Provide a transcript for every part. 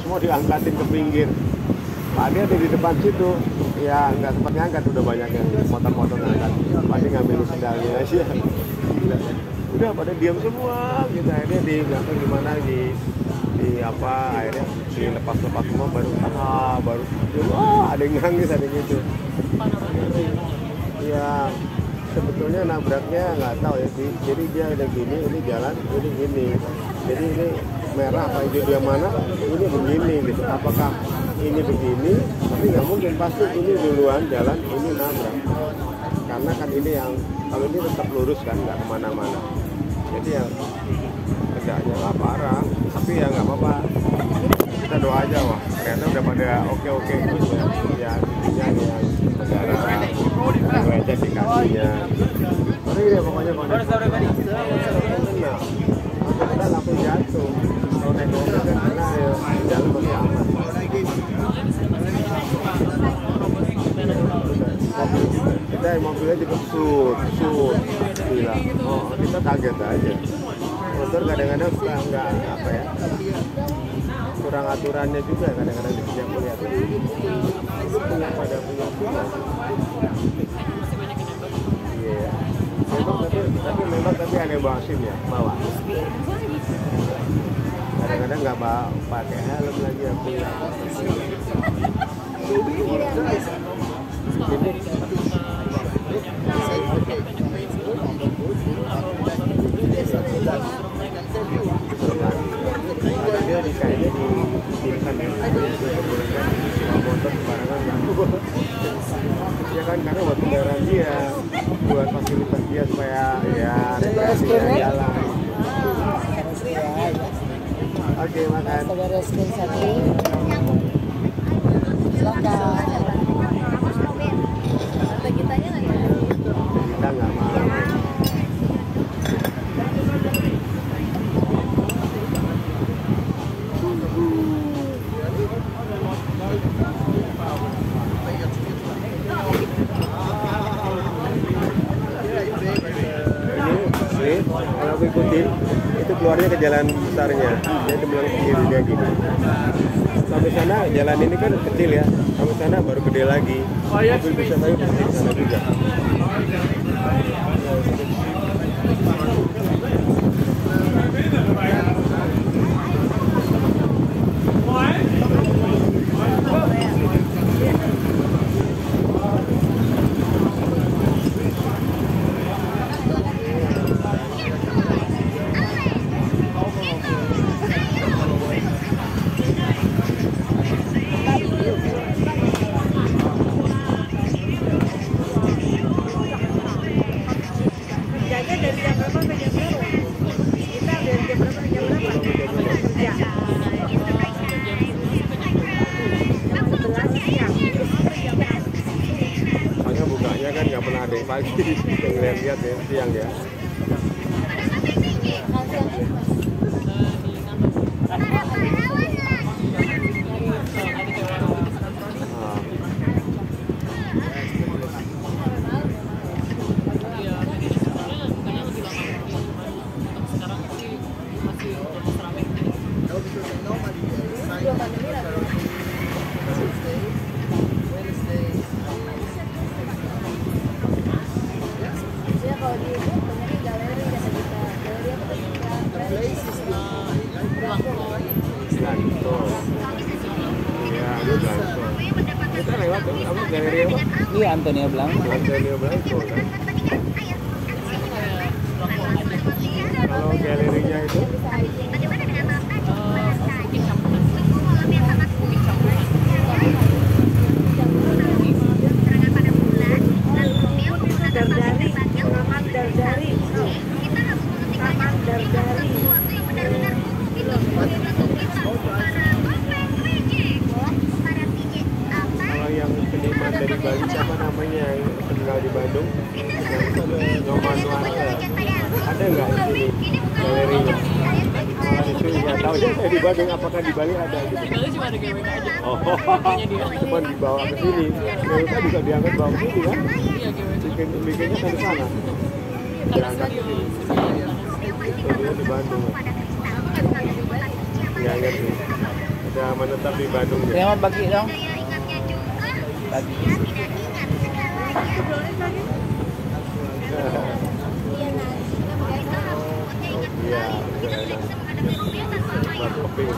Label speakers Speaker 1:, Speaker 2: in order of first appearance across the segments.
Speaker 1: semua diangkatin ke pinggir. Pak dia ada di depan situ, ya nggak sempat ngangkat, udah banyak yang motor-motor ngangkat. Pasti ngambil sendalnya aja. Udah pada diam semua, gitu. Akhirnya di belakang gimana di apa, akhirnya dilepas-lepas semua, baru ada yang nangis, ada yang gitu. Ya sebetulnya nabraknya nggak tahu ya, jadi dia ada gini, ini jalan, ini gini. Jadi ini merah apa itu dia mana, ini begini gitu. Apakah ini begini, tapi nggak mungkin, pasti ini duluan jalan, ini nabrak. Karena kan ini yang, kalau ini tetap lurus kan, nggak kemana-mana. Jadi ya kerjanya lah parah, tapi ya nggak apa-apa. Kita doa aja, wah ternyata udah pada oke terus ya, yang negara lecet di kakinya. Tapi dia pokoknya kita langsung jatuh. Kalau naik mobil kan karena ya jalan masih aman. Kita mobilnya juga sud bilang, oh kita kaget aja. Motor kadang-kadang suka nggak apa ya, kurang aturannya juga kadang-kadang di sini aku lihat. Itu punya tugas. Iya. Tapi ada bawasim ya, bawa. Kadang-kadang nggak pakai helm lagi aku lihat. Dia kayaknya diizinkan motor sembarangan ya kan, karena buat kendaraan dia, buat fasilitas dia supaya ya rekreasi jalan. Oke, makan. Kita nggak mau. Kalau aku ikutin itu keluarnya ke jalan besarnya, dia bilang ke kiri dia gini. Sampai sana jalan ini kan kecil ya, sampai sana baru gede lagi. Mobil bisa sampai ke sana juga. Pagi yang lihat ya, siang ya.
Speaker 2: Iya, Antonio Blanco.
Speaker 1: Kan? Kalau galerinya itu dari Bali, siapa namanya yang tinggal di Bandung, Nyoman Nuara, ada nggak di sini galerinya? Itu nggak tahu ya, saya di Bandung, apakah di Bali ada? Gitu?
Speaker 3: Di Bali cuma ada GWK aja.
Speaker 1: Oh, cuma dibawa ke sini. GWK bisa diangkat bawa ke sini kan?
Speaker 3: Iya, GWK.
Speaker 1: Bikinnya dari sana. Diangkat ke sini. Studionya di Bandung. Nggak ngerti. Udah menetap di Bandung ya.
Speaker 2: Terima bagi dong.
Speaker 4: Daya ingatnya juga,
Speaker 2: Bagi.
Speaker 4: dia tidak ingat segalanya. Iya, Nas. Kita harus membuatnya ingat
Speaker 1: Iya,
Speaker 4: kembali. Kita tidak bisa menghadapi Romeo tanpa Maya.
Speaker 1: Mas keping.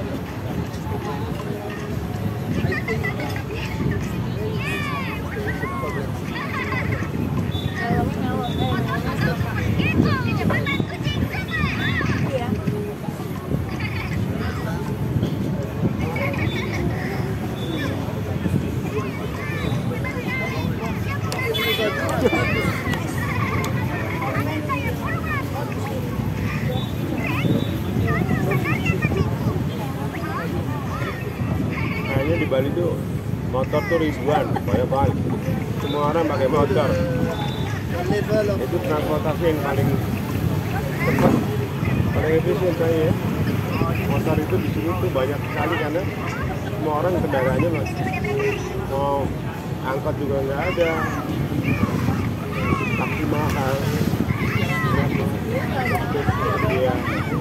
Speaker 4: Kecepatan kucing sama.
Speaker 1: Kayaknya di Bali tuh motor tuh ribuan, banyak banget. Semua orang pakai motor. Itu transportasi yang paling cepat, paling efisien kayaknya ya. Motor itu di sini tuh banyak sekali karena semua orang kendaraannya mas. Mau angkot juga nggak ada, taksi mahal. Iya.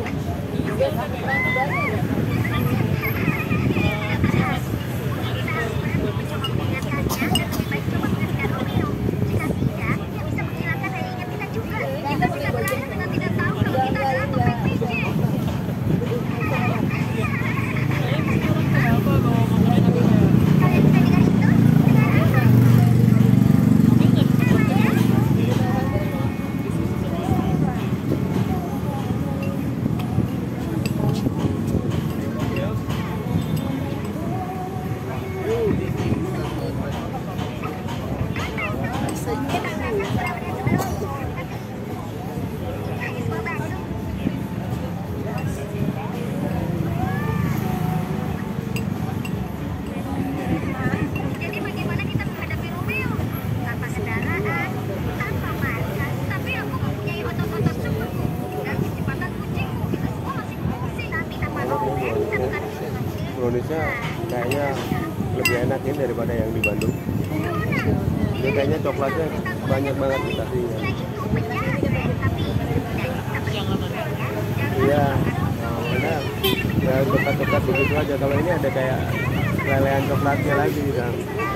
Speaker 4: Jadi bagaimana kita menghadapi Romeo? Tanpa kendaraan, tanpa markas, tapi aku mempunyai otot-otot superku dan kecepatan kucingku. Kita semua masih fungsi, tapi tanpa Romeo kita bukan manusia.
Speaker 1: Indonesia kayaknya lebih enak ini daripada yang di Bandung. Ini kayaknya coklatnya banyak banget dikasihnya.
Speaker 4: Itu penjahat, tapi tidak bisa berpikir.
Speaker 1: Iya, mana ya coklat-coklat begitu aja. Kalau ini ada kayak lelehan coklatnya lagi kan.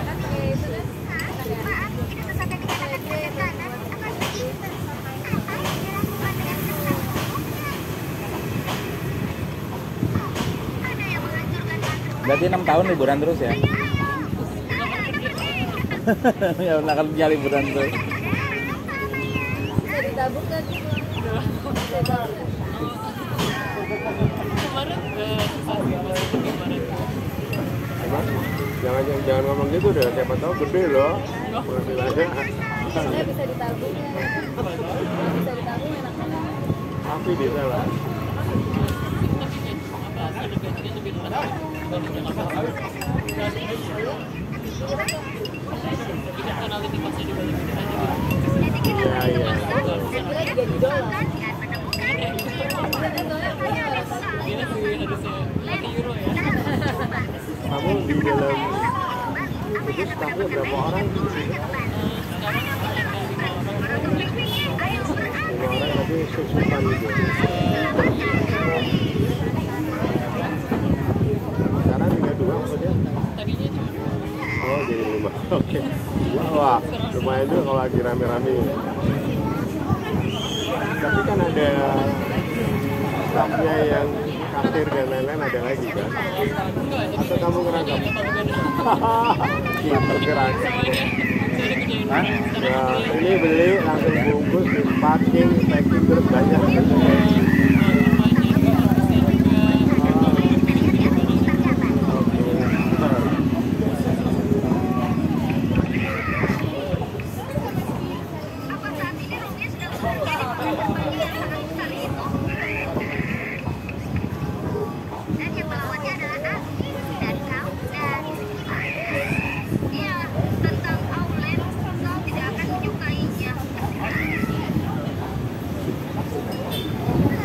Speaker 2: Berarti 6 tahun liburan terus ya? Ya akan punya liburan terus.
Speaker 4: Bisa ditabung kan?
Speaker 1: Emang jangan ngomong gitu deh, siapa tahu gede loh. Penghasilannya.
Speaker 4: Saya bisa ditabung ya. Bisa ditabung enak-enak.
Speaker 1: Tapi bisa lah. Iya, iya. Kamu di dalam itu stafnya berapa orang? 5 orang tapi susupan gitu. Sekarang tinggal 2 maksudnya? Oh jadi 5. Oke. Wah, lumayan juga kalau lagi rame-rame. Tapi kan ada stafnya yang kasir dan lain-lain ada lagi kan? Atau kamu ngerangkap? Iya, bergerak. Hah? Ya, ini beli langsung bungkus, di packing terus banyak.
Speaker 4: Dan yang melawannya adalah aku dan kau dari sekitar. Iya, tentang Aulen, kau tidak akan menyukainya.